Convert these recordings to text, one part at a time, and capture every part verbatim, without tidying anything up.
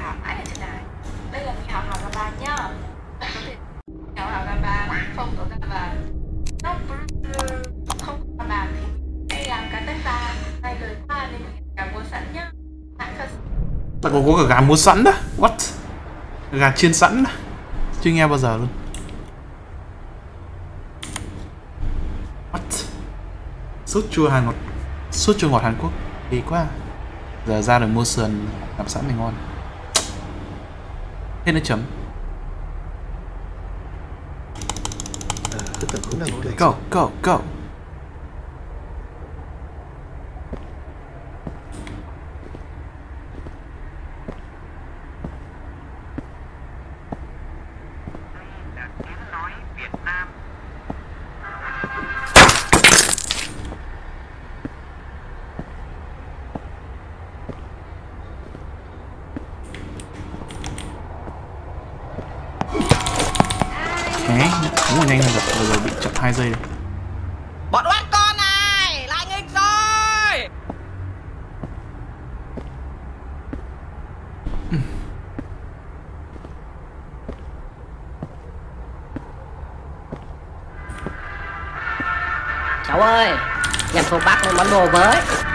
hỏi mãi ở trên này. Bây giờ mình học học là bà nhá. Có thể học học là bà, không có là bà. Nó không là bà thì hay làm cái test ta hay lời qua nên mình cả mua sẵn nhá. Là có có cả gà mua sẵn đó. What? Gà chiên sẵn đó. Chưa nghe bao giờ luôn. What? Sốt chua Hàn Ngọt. Sốt chua ngọt Hàn Quốc. Kỳ quá. Giờ ra được mua sườn làm sẵn thì ngon. Thế nó chấm. Go, go, go. Đúng rồi, nhanh hơn rồi, rồi, rồi bị chậm hai giây rồi. Bọn oát con này, lại nghịch rồi. Ừ. Cháu ơi, nhằm thuộc bác lấy món đồ với.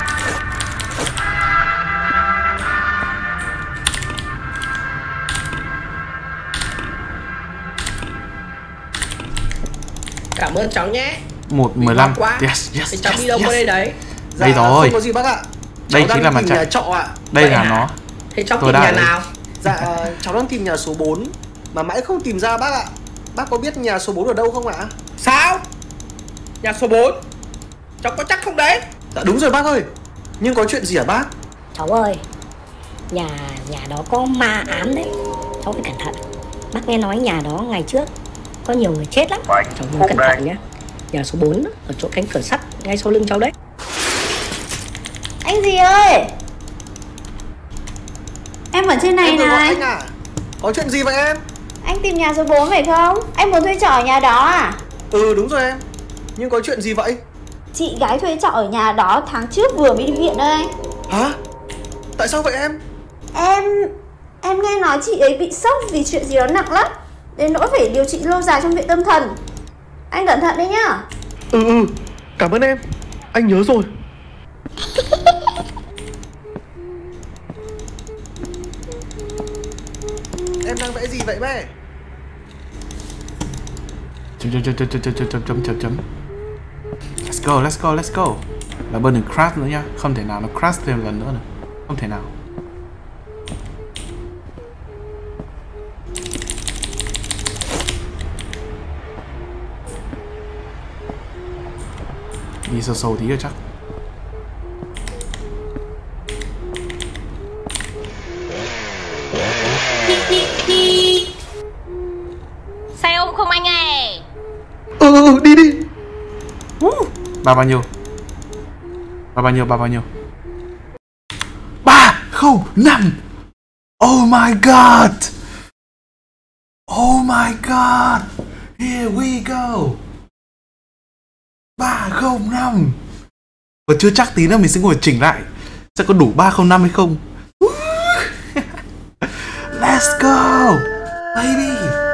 Cảm ơn cháu nhé. Một mười lăm. Yes, yes. Thì cháu yes, đi đâu yes. qua đây đấy? Dạ, đây rồi. Không có gì bác ạ. Đây Cháu chính là mặt tìm trận. nhà trọ ạ. Đây Vậy là hả? nó. Thế cháu Tôi tìm nhà đã- nào? Dạ, cháu đang tìm nhà số bốn mà mãi không tìm ra bác ạ. Bác có biết nhà số bốn ở đâu không ạ? Sao? Nhà số bốn? Cháu có chắc không đấy? Dạ đúng rồi bác ơi. Nhưng có chuyện gì hả bác? Cháu ơi, nhà nhà đó có ma ám đấy, cháu phải cẩn thận. Bác nghe nói nhà đó ngày trước có nhiều người chết lắm. Cháu nhớ cẩn thận nhé. Nhà số bốn ở chỗ cánh cửa sắt ngay sau lưng cháu đấy. Anh gì ơi, em ở trên này Em vừa gọi này. anh à? Có chuyện gì vậy em? Anh tìm nhà số bốn phải không? Anh muốn thuê trọ ở nhà đó à? Ừ đúng rồi em. Nhưng có chuyện gì vậy? Chị gái thuê trọ ở nhà đó tháng trước vừa mới đi viện đây anh. Hả? Tại sao vậy em? Em... Em nghe nói chị ấy bị sốc vì chuyện gì đó nặng lắm, đến nỗi phải điều trị lâu dài trong viện tâm thần. Anh cẩn thận đấy nhá. Ừ ừ, cảm ơn em. Anh nhớ rồi. Em đang vẽ gì vậy bé? Chấm chấm chấm chấm chấm chấm chấm chấm chấm chấm. Let's go, let's go, let's go. Là bên đừng crash nữa nhá. Không thể nào nó crash thêm lần nữa nữa. Không thể nào. Đi sâu sâu tí rồi chắc. Xe ôm không anh ơi? Ừ ừ, đi đi. Ba bao nhiêu? Ba bao nhiêu? Ba bao nhiêu? Ba không năm. Oh my god. Oh my god. Here we go. Ba không năm. Và chưa chắc tí nữa mình sẽ ngồi chỉnh lại sẽ có đủ ba không năm hay không. Let's go baby.